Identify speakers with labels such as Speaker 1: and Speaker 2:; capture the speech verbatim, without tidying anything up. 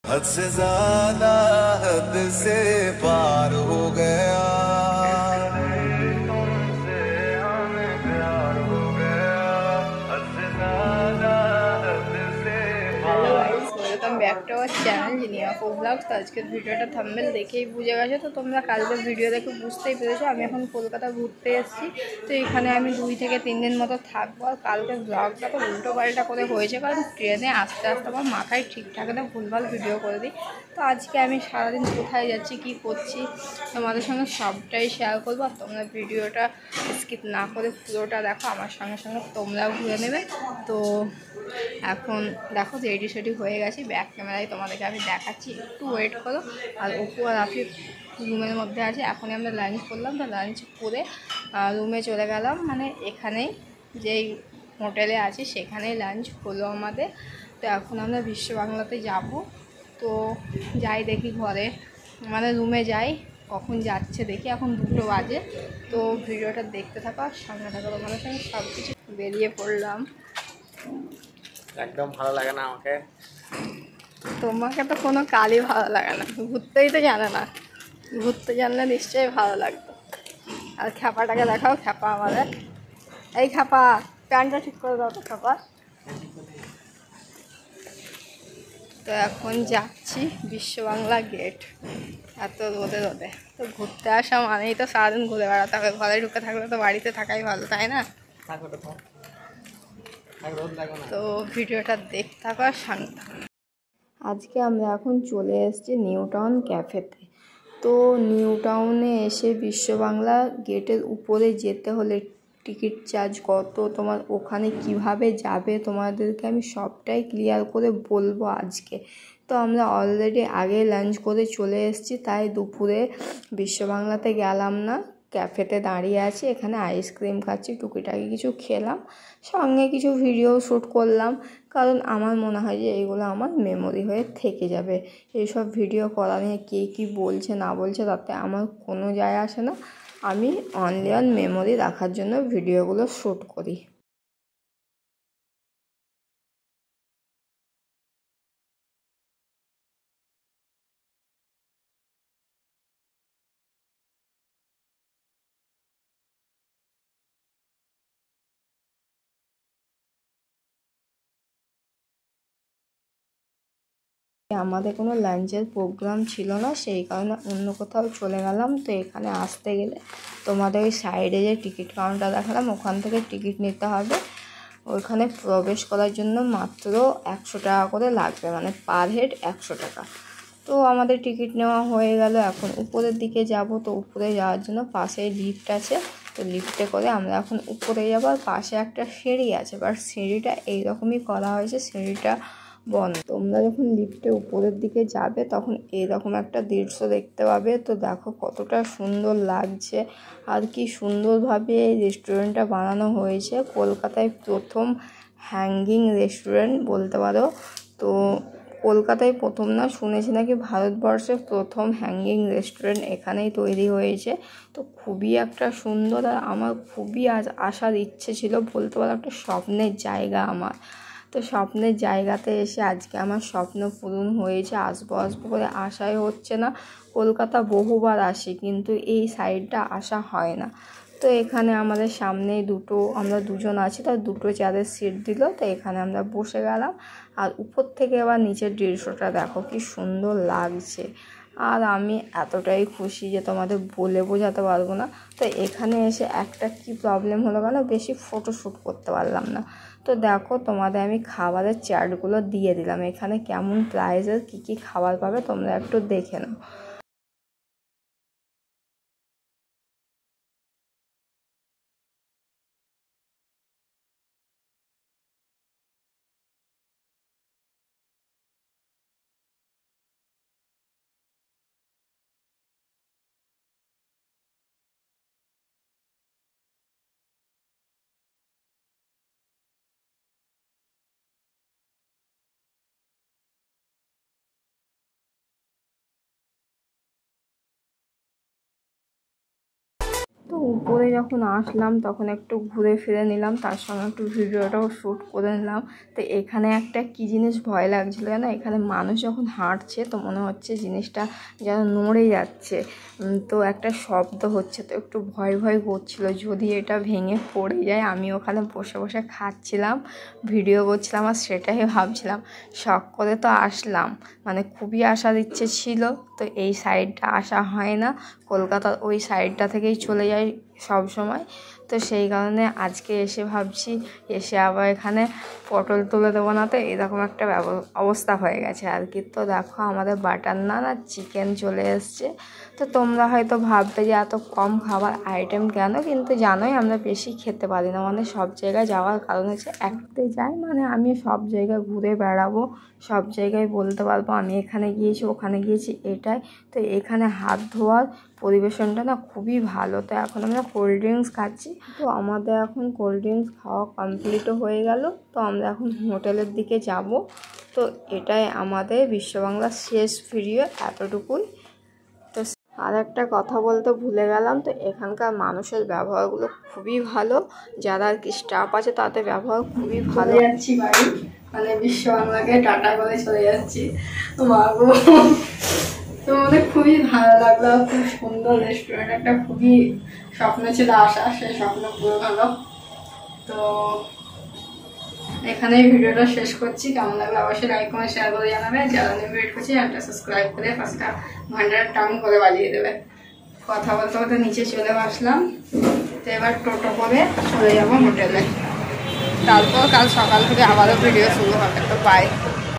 Speaker 1: हद से ज्यादा हद से पार हो गया तुमसे हमें प्यार हो गया हद से ज्यादा हद से
Speaker 2: hello guys, welcome back to our channel জিনিয়াফো ব্লগস। তো আজকের ভিডিওটা থাম্বনেল দেখেই বুঝে গেছো, তো তোমরা কালকের ভিডিও দেখে বুঝতেই পেরেছো আমি এখন কলকাতা ঘুরতে এসেছি। তো এখানে আমি দুই থেকে তিন দিন মতো থাকবো। আর কালকের ব্লগটা তো উল্টো পাল্টা করে হয়েছে, কারণ ট্রেনে আস্তে আস্তে আমার মাথায় ঠিকঠাক না ভুলভাল ভিডিও করে দিই। তো আজকে আমি সারাদিন কোথায় যাচ্ছি, কি করছি, তোমাদের সঙ্গে সবটাই শেয়ার করবো। আর তোমরা ভিডিওটা স্কিপ না করে পুরোটা দেখো, আমার সঙ্গে সঙ্গে তোমরাও ঘুরে নেবে। তো এখন দেখো রেডি সেডি হয়ে গেছি, ব্যাক ক্যামেরায় তোমাদেরকে আমি দেখাচ্ছি, একটু ওয়েট করো। আর অপু আর আফি রুমের মধ্যে আছে, এখনই আমরা লাঞ্চ করলাম। তো লাঞ্চ করে রুমে চলে গেলাম, মানে এখানেই যেই হোটেলে আছি সেখানেই লাঞ্চ হলো আমাদের। তো এখন আমরা বিশ্ব বাংলাতে যাব। তো যাই দেখি ঘরে, মানে রুমে যাই, কখন যাচ্ছে দেখি, এখন দুটো বাজে। তো ভিডিওটা দেখতে থাকো আর সামনে থাকো, তোমাদের সঙ্গে সব কিছু বেরিয়ে পড়লাম।
Speaker 3: একদম ভালো লাগে না আমাকে।
Speaker 2: তোমাকে তো কোনো কালই ভালো লাগে না, ঘুরতেই তো জানে না। ঘুরতে জানলে নিশ্চয়ই ভালো লাগতো। আর খ্যাপাটাকে দেখাও, খ্যাপা আমাদের। এই খ্যাপা, প্যান্টটা ঠিক করে দাও তো খ্যাপা। তো এখন যাচ্ছি বিশ্ব বাংলা গেট, এত রোদে রোদে। তো ঘুরতে আসা মানেই তো সারাদিন ঘুরে বেড়াতে হবে, ঘরে ঢুকে থাকলে তো বাড়িতে থাকাই ভালো, তাই না? তো ভিডিওটা দেখতে থাকো আর সঙ্গে থাকো। আজকে আমরা এখন চলে এসেছি নিউ টাউন ক্যাফেতে। তো নিউ টাউনে এসে বিশ্ব বাংলা গেটের উপরে যেতে হলে টিকিট চার্জ কত, তোমার ওখানে কিভাবে যাবে, তোমাদেরকে আমি সবটাই ক্লিয়ার করে বলবো আজকে। তো আমরা অলরেডি আগে লাঞ্চ করে চলে এসেছি, তাই দুপুরে বিশ্ব বাংলাতে গেলাম না, ক্যাফেতে দাঁড়িয়ে আছি, এখানে আইসক্রিম খাচ্ছি, টুকিটাকি কিছু খেলাম, সঙ্গে কিছু ভিডিও শ্যুট করলাম। কারণ আমার মনে হয় যে এইগুলো আমার মেমোরি হয়ে থেকে যাবে। এইসব ভিডিও করা নিয়ে কে কী বলছে না বলছে তাতে আমার কোনো যায় আসে না, আমি অনলি অন মেমোরি রাখার জন্য ভিডিওগুলো শ্যুট করি। আমাদের কোনো লাঞ্চের প্রোগ্রাম ছিল না, সেই কারণে অন্য কোথাও চলে গেলাম। তো এখানে আসতে গেলে তোমাদের ওই সাইডে যে টিকিট কাউন্টার দেখালাম, ওখান থেকে টিকিট নিতে হবে। ওইখানে প্রবেশ করার জন্য মাত্র একশো টাকা করে লাগবে, মানে পার হেড একশো টাকা। তো আমাদের টিকিট নেওয়া হয়ে গেল, এখন উপরের দিকে যাব। তো উপরে যাওয়ার জন্য পাশে লিফট আছে, তো লিফটে করে আমরা এখন উপরে যাবো। আর পাশে একটা সিঁড়ি আছে, বাট সিঁড়িটা এইরকমই করা হয়েছে, সিঁড়িটা বন্ধ। তোমরা যখন লিফটে উপরের দিকে যাবে তখন এইরকম একটা দৃশ্য দেখতে পাবে। তো দেখো কতটা সুন্দর লাগছে, আর কি সুন্দরভাবে এই রেস্টুরেন্টটা বানানো হয়েছে। কলকাতায় প্রথম হ্যাঙ্গিং রেস্টুরেন্ট বলতে পারো। তো কলকাতায় প্রথম না, শুনেছি নাকি ভারতবর্ষে প্রথম হ্যাঙ্গিং রেস্টুরেন্ট এখানেই তৈরি হয়েছে। তো খুবই একটা সুন্দর, আর আমার খুবই আজ আসার ইচ্ছে ছিল, বলতে পারো একটা স্বপ্নের জায়গা আমার। তো স্বপ্নের জায়গাতে এসে আজকে আমার স্বপ্ন পূরণ হয়েছে। আসবো আসবো করে আশাই হচ্ছে না। কলকাতা বহুবার আসি, কিন্তু এই সাইডটা আসা হয় না। তো এখানে আমাদের সামনে দুটো, আমরা দুজন আছি, তার দুটো চেয়ারের সিট দিল, তো এখানে আমরা বসে গেলাম। আর উপর থেকে আবার নিচের দৃশ্যটা দেখো কি সুন্দর লাগছে। আর আমি এতটাই খুশি যে তোমাদের বলে বোঝাতে পারবো না। তো এখানে এসে একটা কি প্রবলেম হলো, কেন বেশি ফটোশ্যুট করতে পারলাম না। তো দেখো তোমাদের আমি খাবারের চার্টগুলো দিয়ে দিলাম, এখানে কেমন প্রাইসের কী কী খাবার পাবে তোমরা একটু দেখে নাও। তো উপরে যখন আসলাম তখন একটু ঘুরে ফিরে নিলাম, তার সঙ্গে একটু ভিডিওটাও শ্যুট করে নিলাম। তো এখানে একটা কী জিনিস ভয় লাগছিলো না, এখানে মানুষ যখন হাঁটছে তো মনে হচ্ছে জিনিসটা যেন নড়ে যাচ্ছে, তো একটা শব্দ হচ্ছে, তো একটু ভয় ভয় করছিল যদি এটা ভেঙে পড়ে যায়। আমি ওখানে বসে বসে খাচ্ছিলাম, ভিডিও করছিলাম, আর সেটাই ভাবছিলাম। শখ করে তো আসলাম, মানে খুবই আসার ইচ্ছে ছিল, তো এই সাইডটা আসা হয় না, কলকাতার ওই সাইডটা থেকেই চলে যাই সব সময়। তো সেই কারণে আজকে এসে ভাবছি এসে আবার এখানে পটল তুলে দেবো না, তো এরকম একটা অবস্থা হয়ে গেছে আর কি। তো দেখো আমাদের বাটার নান আর চিকেন চলে এসছে। তো তোমরা হয়তো ভাববে যে এত কম খাবার আইটেম কেন, কিন্তু জানোই আমরা বেশি খেতে পারি না, মানে সব জায়গায় যাওয়ার কারণ হচ্ছে একতে যাই, মানে আমি সব জায়গায় ঘুরে বেড়াবো, সব জায়গায় বলতে পারবো আমি এখানে গিয়েছি ওখানে গিয়েছি এটাই। তো এখানে হাত ধোয়ার পরিবেশনটা না খুবই ভালো। তো এখন আমরা কোল্ড ড্রিঙ্কস খাচ্ছি, তো আমাদের এখন কোল্ড ড্রিঙ্কস খাওয়া কমপ্লিটও হয়ে গেল। তো আমরা এখন হোটেলের দিকে যাব। তো এটাই আমাদের বিশ্ববাংলার শেষ ভিডিও, এতটুকুই। তো আর একটা কথা বলতে ভুলে গেলাম, তো এখানকার মানুষের ব্যবহারগুলো খুবই ভালো, যারা আর কি স্টাফ আছে তাদের ব্যবহার খুবই ভালো। যাচ্ছি বাড়ি, মানে বিশ্ববাংলাকে টাটা করে চলে যাচ্ছি। তো মাগো, তো আমাদের খুবই ভালো লাগলো, খুব সুন্দর রেস্টুরেন্ট, একটা খুবই স্বপ্ন ছিল আসা, সেই স্বপ্ন পুরো হলো। তো এখানেই ভিডিওটা শেষ করছি, কেমন লাগবে অবশ্যই লাইক কমেন্ট শেয়ার করে জানাবে, যারা নিউ ভিডিও করছি একটা সাবস্ক্রাইব করে পাঁচটা ঘন্টার টাউন করে বাজিয়ে দেবে। কথা বলতে বলতে নিচে চলে আসলাম, তো এবার টোটো করে চলে যাবো হোটেলে, তারপর কাল সকাল থেকে আবারও ভিডিও শুরু হবে। তো বাই।